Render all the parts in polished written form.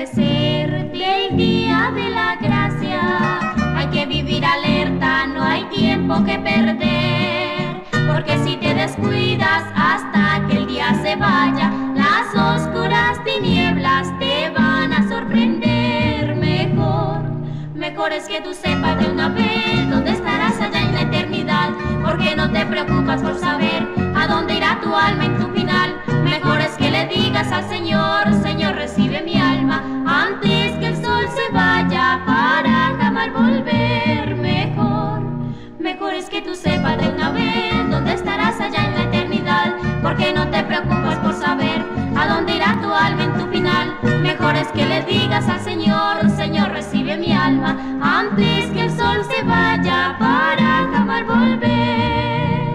agradecerte el día de la gracia. Hay que vivir alerta, no hay tiempo que perder, porque si te descuidas hasta que el día se vaya, las oscuras tinieblas te van a sorprender. Mejor es que tú sepas de una vez dónde estarás allá en la eternidad, porque no te preocupas por saber a dónde irá tu alma en tu final. Mejor es que le digas al Señor: Señor, recibe mi alma antes que el sol se vaya para jamás volver. Mejor es que tú sepas de una vez dónde estarás allá en la eternidad, porque no te preocupas por saber a dónde irá tu alma en tu final. Mejor es que le digas al Señor: Señor, recibe mi alma antes que el sol se vaya para jamás volver.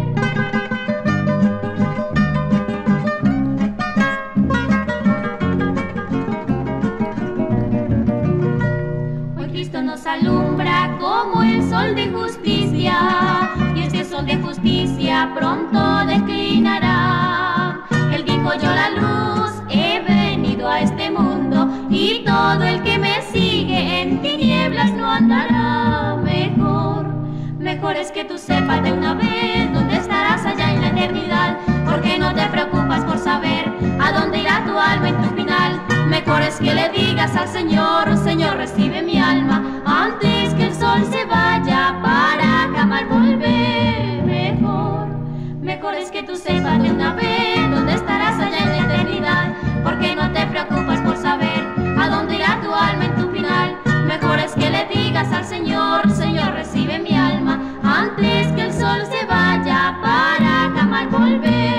Hoy Cristo nos alumbra como el sol de justicia, y ese sol de justicia pronto declinará. Él dijo: yo la luz he venido a este mundo, y todo el que me sigue en tinieblas no andará. Mejor es que tú sepas de una vez dónde estarás allá en la eternidad, porque no te preocupas por saber a dónde irá tu alma en tu final. Mejor es que le digas al Señor: Señor, recibe mi alma antes que el sol se vaya para jamás volver. Mejor es que tú sepas de una vez dónde estarás allá en la eternidad, porque no te preocupas por saber a dónde irá tu alma en tu final. Mejor es que le digas al Señor: Señor, recibe mi alma antes que el sol se vaya para jamás volver.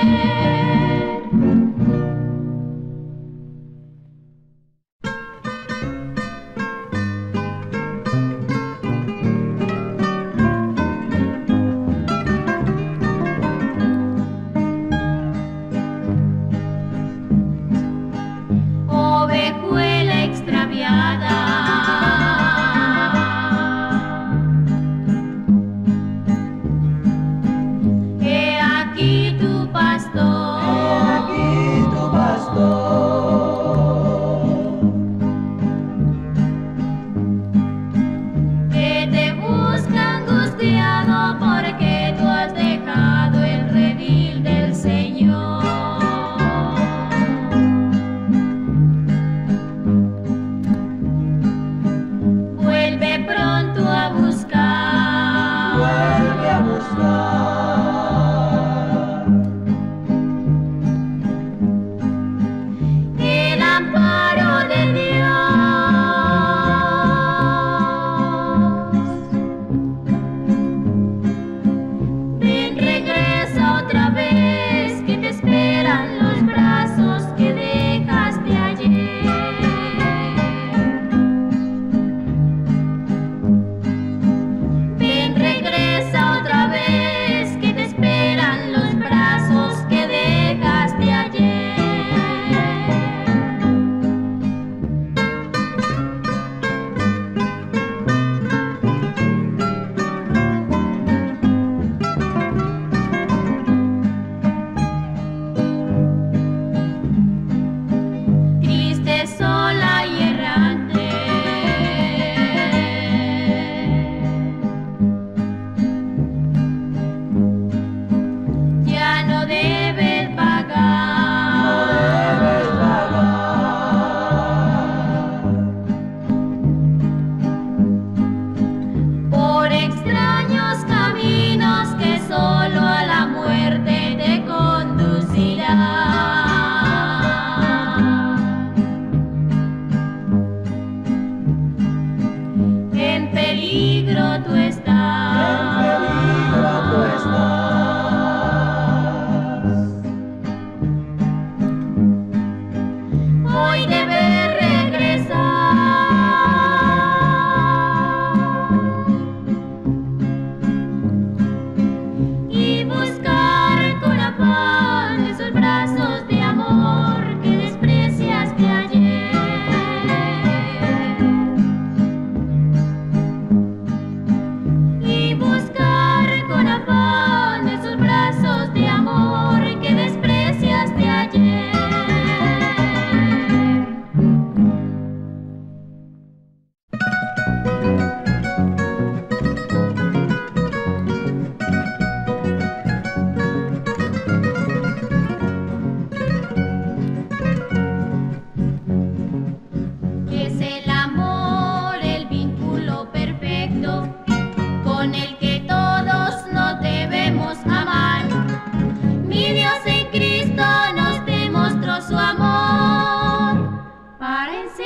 Ovejuela extraviada, he aquí tu pastor, que te busca angustiado porque tú has dejado el redil del Señor. Vuelve pronto a buscar, vuelve a buscar. el amparo de Dios. Ven, regresa otra vez, que te esperan los brazos que dejaste ayer. Ven, regresa otra vez, que te esperan los brazos que dejaste ayer. Triste, sola y errante, ya no debes vagar por extraños caminos que solo a la muerte te conducirán. En peligro tú estás, hoy debes regresar y buscar con afán esos brazos de amor que despreciaste ayer.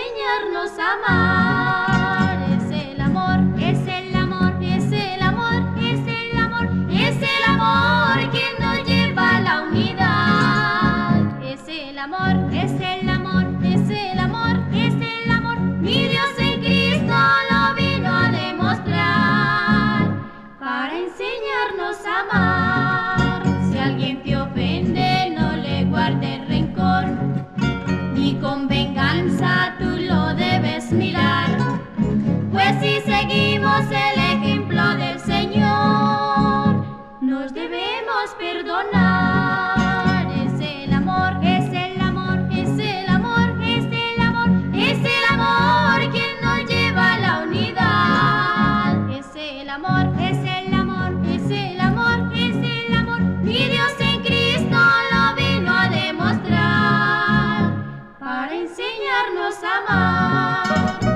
enseñarnos a amar. Es el amor, es el amor, es el amor, es el amor, es el amor quien nos lleva a la unidad. Es el amor, es el amor, es el amor, es el amor. Mi Dios en Cristo lo vino a demostrar para enseñarnos a amar. Si alguien te ofende, no le guardes rencor, ni con venganza tú lo debes mirar, pues si seguimos el ejemplo del Señor, nos debemos perdonar. Es el amor, es el amor, es el amor, es el amor, es el amor quien nos lleva a la unidad. Es el amor, es el amor, es el amor, es el amor. Mi Dios en Cristo lo vino a demostrar para enseñarnos a amar.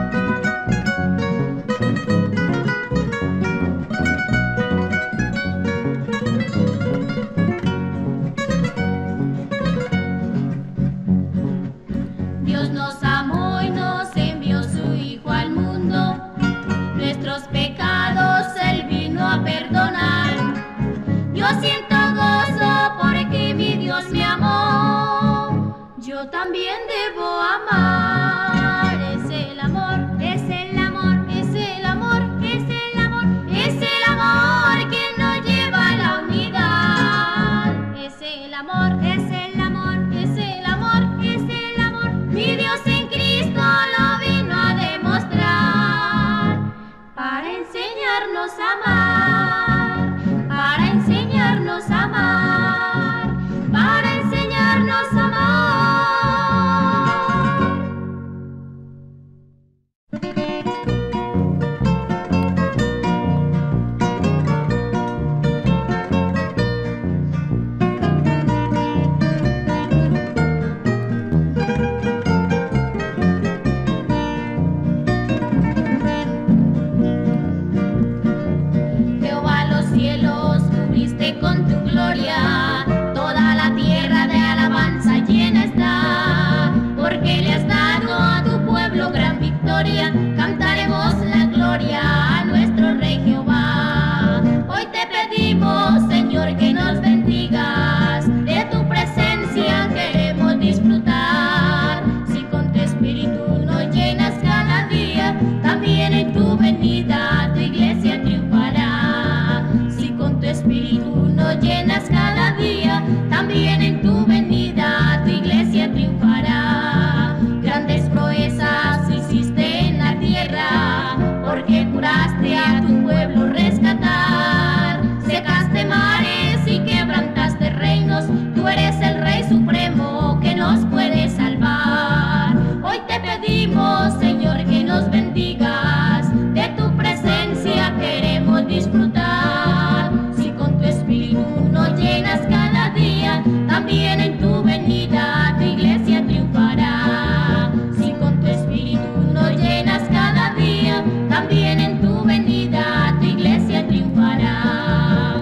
Dios nos amó y nos envió su Hijo al mundo. Nuestros pecados Él vino a perdonar. Yo siento gozo porque mi Dios me amó. Yo también debo amar. Es el amor, es el amor, es el amor, es el amor, es el amor quien nos lleva a la unidad. Es el amor, es el amor, es el amor, es el amor. Mi Dios en Cristo lo vino a demostrar para enseñarnos a amar, para enseñarnos a amar, para enseñarnos a amar. Jehová, los cielos cubriste con tu gloria, toda la tierra de alabanza llena está, porque le has dado a tu pueblo gran victoria, cantaremos la gloria a nuestro Rey Jehová. Hoy te pedimos, Señor, que nos bendigas, de tu presencia queremos disfrutar. Si con tu espíritu nos llenas cada día, también en tu venida tu iglesia triunfará. Si con tu espíritu nos llenas cada día, también en tu venida tu iglesia triunfará. Grandes proezas hiciste en la tierra, porque juraste a tu pueblo rescatar. Secaste mares y quebrantaste reinos, tú eres el Rey supremo que nos puede salvar. Hoy te pedimos, Señor, que nos bendigas, de tu presencia queremos disfrutar. Si con tu espíritu nos llenas cada día, también en tu venida tu iglesia triunfará. Si con tu espíritu nos llenas cada día, también en tu venida tu iglesia triunfará.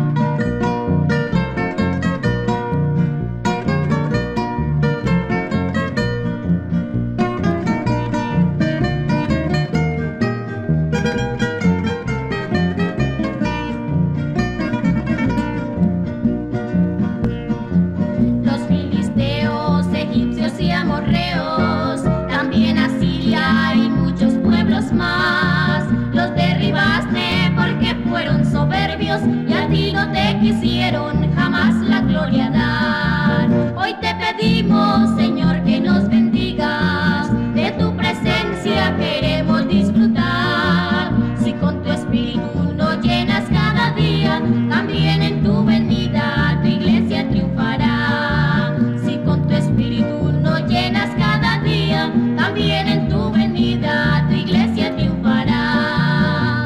Los filisteos, egipcios y amorreos, también Asiria y muchos pueblos más, los derribaste porque fueron soberbios y a ti no te quisieron jamás la gloria dar. Hoy te pedimos, Señor, que nos bendigas, de tu presencia queremos disfrutar. Si con tu espíritu nos llenas cada día, también en tu venida tu iglesia triunfará. Si con tu espíritu nos llenas cada día, también en tu venida tu iglesia triunfará.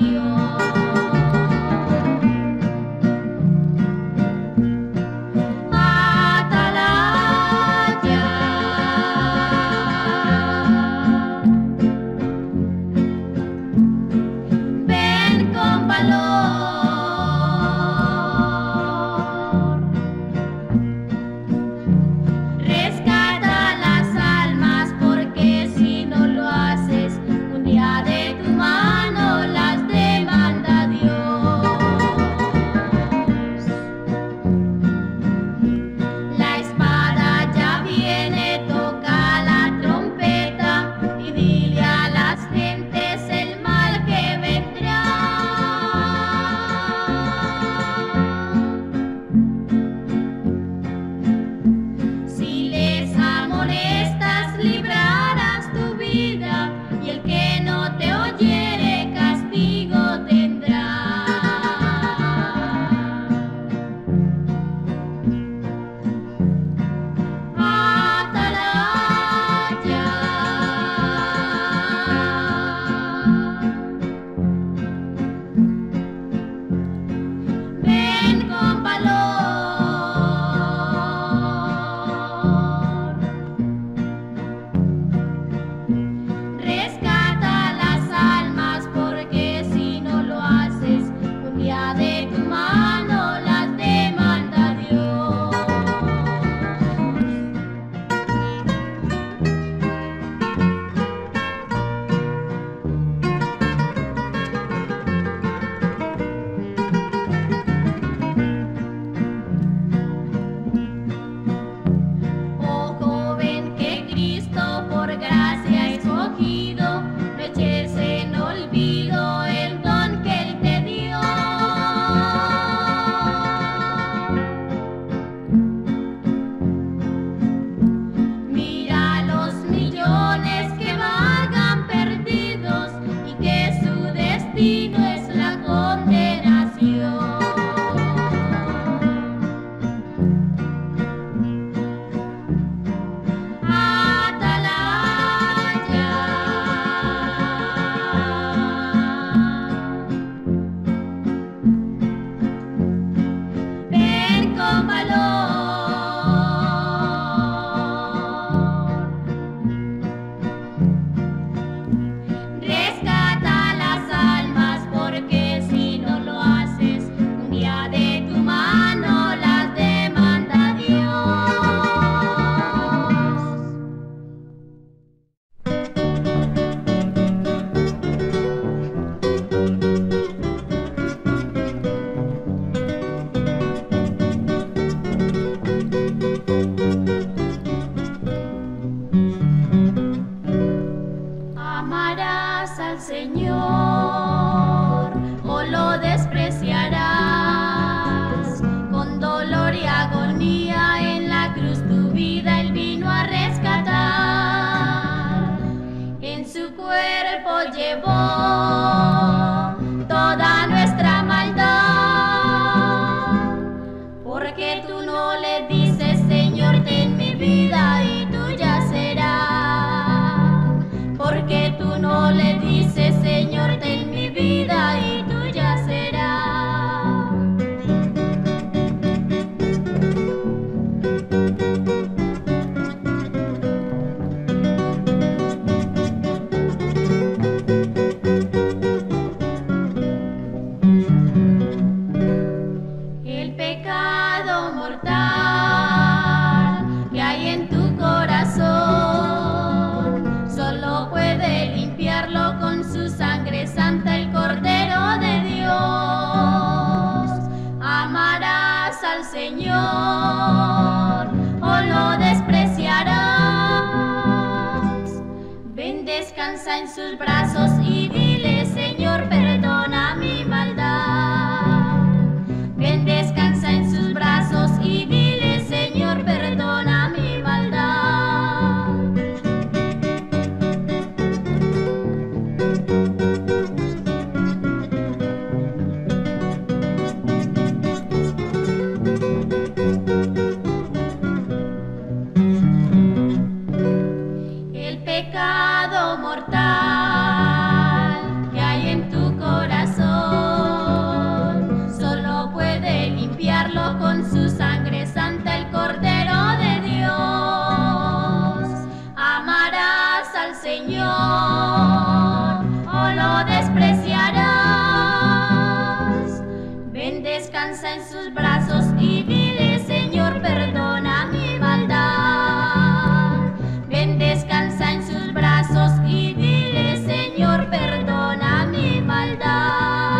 descansa en sus brazos y dile, Señor, perdona mi maldad. Ven, descansa en sus brazos y dile, Señor, perdona mi maldad. El pecado mortal descansa en sus brazos y dile, Señor, perdona mi maldad. Ven, descansa en sus brazos y dile, Señor, perdona mi maldad.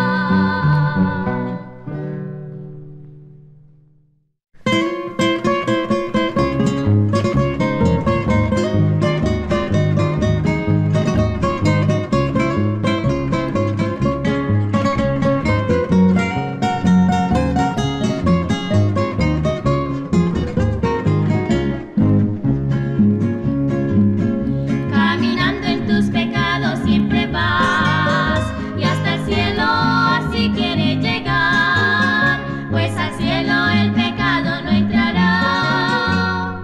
Caminando en tus pecados siempre vas, y hasta el cielo así quieres llegar, pues al cielo el pecado no entrará.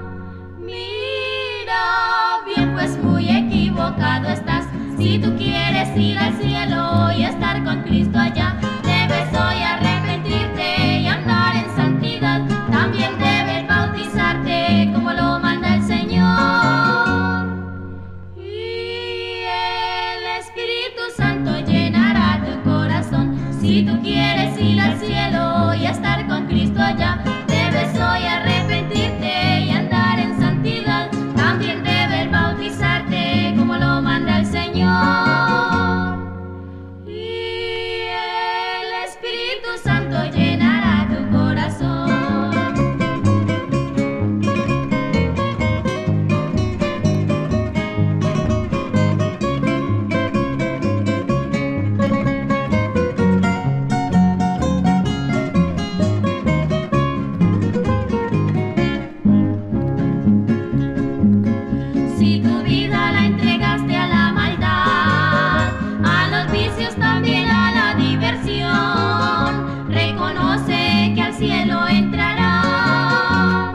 Mira bien, pues muy equivocado estás. Si tú quieres ir al cielo y estar con Cristo allá, debes hoy arrepentirte y andar en santidad. También debes bautizarte como lo manda el Señor. Y el Espíritu Santo llenará tu corazón. Si tú quieres ir al cielo y estar con Cristo allá, debes hoy arrepentirte y andar en santidad. También debes bautizarte como lo manda el Señor. Y el Espíritu Santo llenará tu corazón. Si tu vida la entregaste a la maldad, a los vicios, también a la diversión, reconoce que al cielo entrarán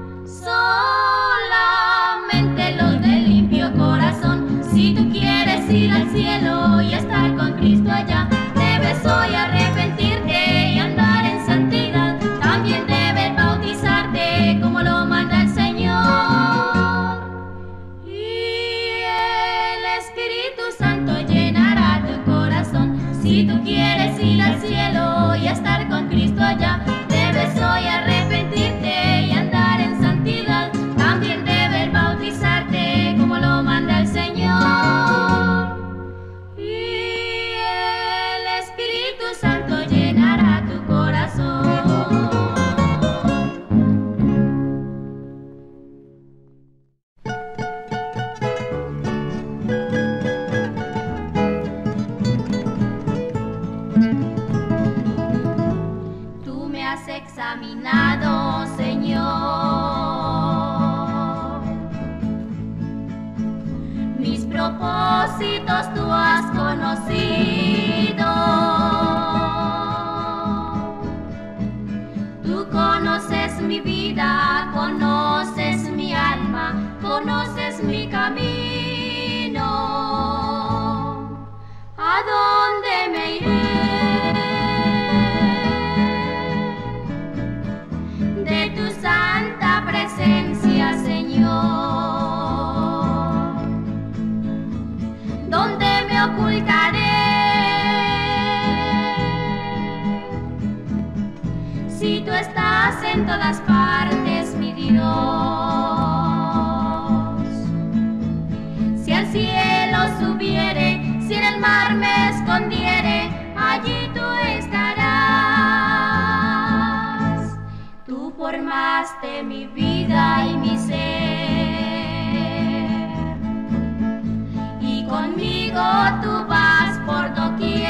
solamente los de limpio corazón. Si tú quieres ir al cielo y estar con Cristo allá, debes hoy arrepentirte y andar en santidad. También debes bautizarte como lo manda el Señor. Y el Espíritu Santo llenará tu corazón. Si tú quieres ir al cielo y estar con Cristo allá, debes hoy arrepentirte y andar en santidad. También debes bautizarte como lo manda el Señor. Y el Espíritu Santo llenará tu corazón. Tú me has examinado, Señor. Mis propósitos tú has conocido. Tú conoces mi vida, conoces mi alma, conoces mi camino. ¿A dónde me iré de tu santa presencia, Señor? ¿Dónde me ocultaré si tú estás en todas partes, mi Dios? Si al cielo subiere, si en el mar me escondiere, allí tú estarás. Tú formaste mi vida y mi ser, y conmigo tú vas por doquier.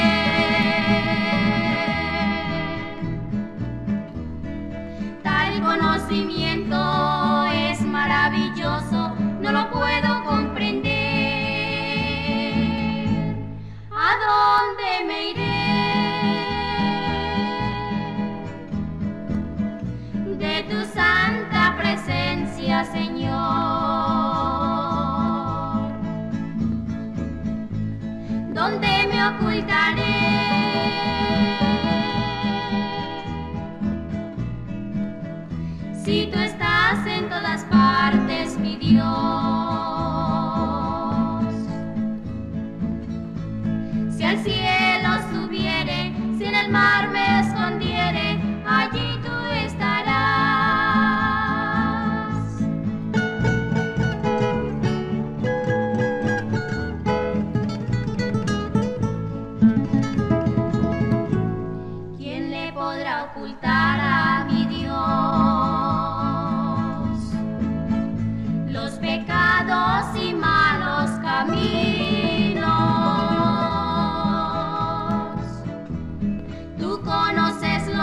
Tal conocimiento es maravilloso, no lo puedo comprender. ¿A dónde me iré de tu santa presencia, Señor? ¿Dónde me ocultaré si tú estás en todas partes, mi Dios? Si al cielo subiere, si en el mar me escondiere, allí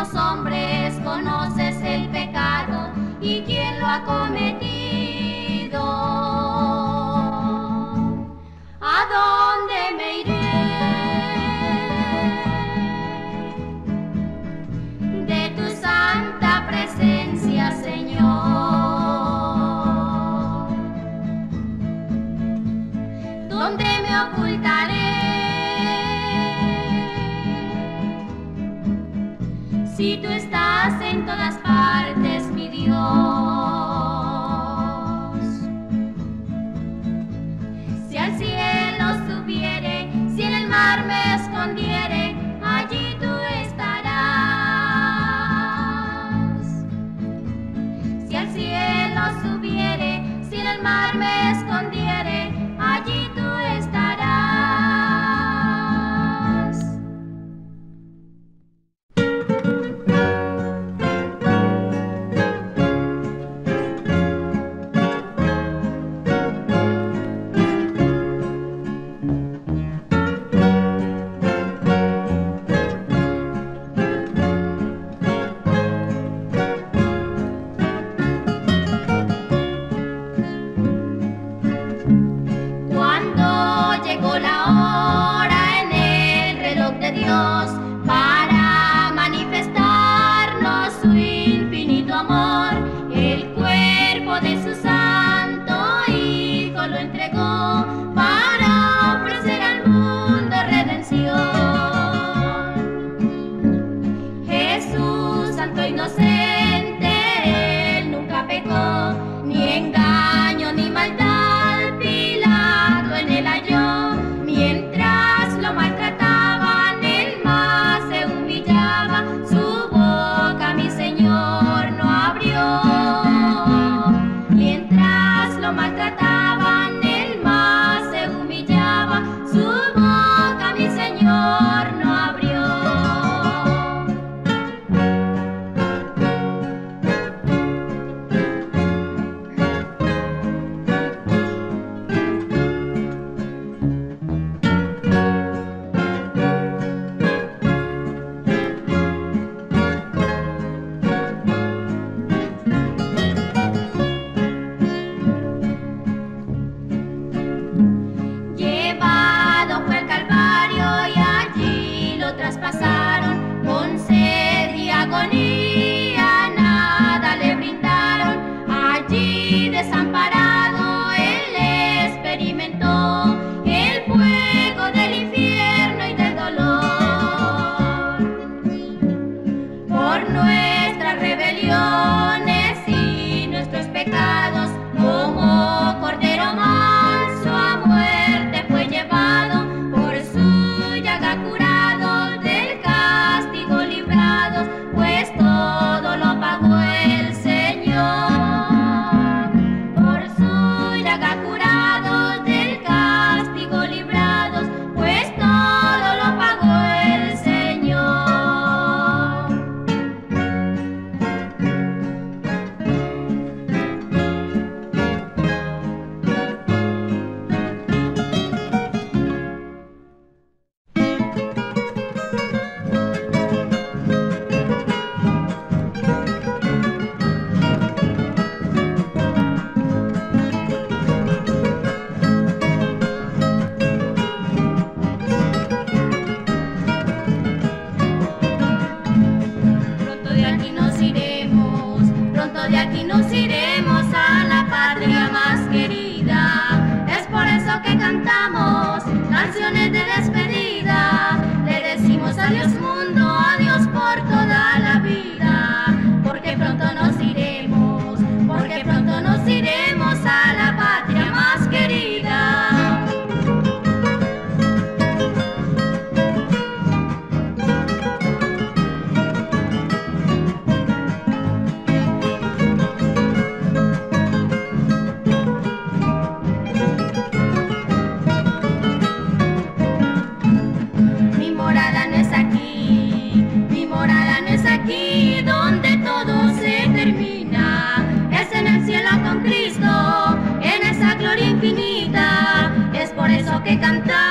los hombres conoces el pecado y quién lo ha cometido. ¿A dónde me iré de tu santa presencia, Señor? ¿Dónde me ocultaré si tú estás en todas partes, mi Dios? Si al cielo subiere, si en el mar me escondiere, allí tú estarás. Si al cielo subiere, si en el mar me escondiere, allí tú estarás.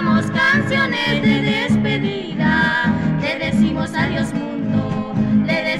canciones de despedida. Le decimos adiós mundo, le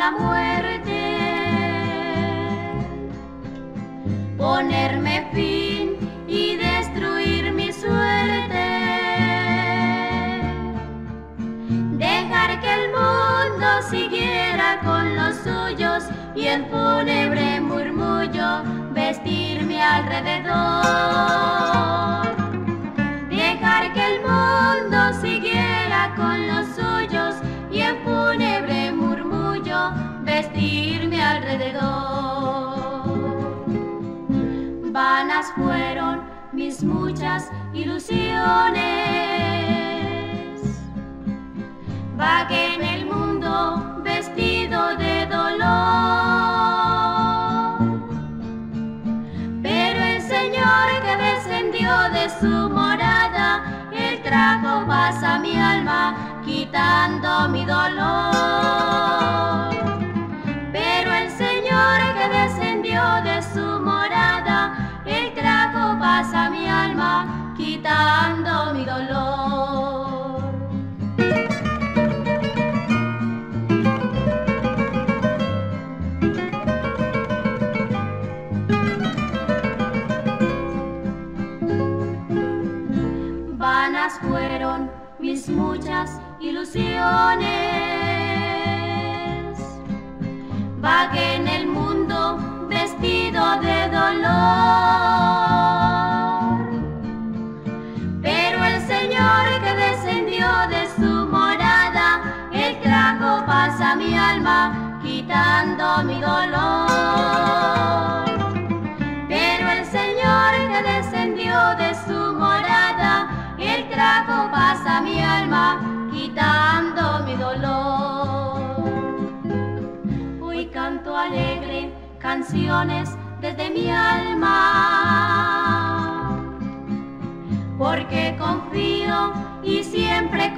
la muerte, ponerme fin y destruir mi suerte, dejar que el mundo siguiera con los suyos y en fúnebre murmullo vestirme alrededor, dejar que el mundo siguiera con los suyos y en fúnebre murmullo vestirme alrededor. Vanas fueron mis muchas ilusiones, vagué en el mundo vestido de dolor, pero el Señor que descendió de su morada, Él trajo paz a mi alma, quitando mi dolor. Pero el Señor que descendió de su morada, Él trajo paz a mi alma, quitando mi dolor. Vanas fueron mis muchas ilusiones, vagué en el mundo vestido de dolor, pero el Señor que descendió de su morada, Él trajo paz a mi alma, quitando mi dolor. Pero el Señor que descendió de su morada, Él trajo paz a mi alma, quitando mi dolor. Hoy canto alegre canciones desde mi alma, porque confío y siempre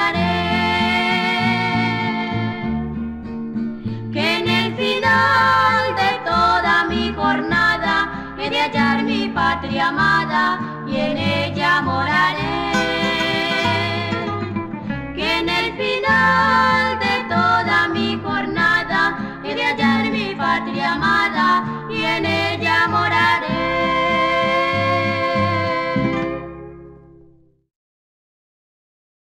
confiaré que en el final de toda mi jornada he de hallar mi patria amada y en ella